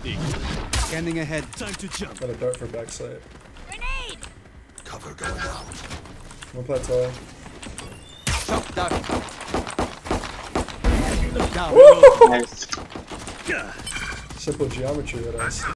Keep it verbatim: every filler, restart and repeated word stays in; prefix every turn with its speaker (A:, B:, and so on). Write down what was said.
A: Scanning ahead. Time to jump.
B: Got a dart for backside.
C: Grenade!
A: Cover going out.
B: One plateau.
A: Shock down. Down.
B: Woo!
D: Nice.
B: Simple geometry, that ass.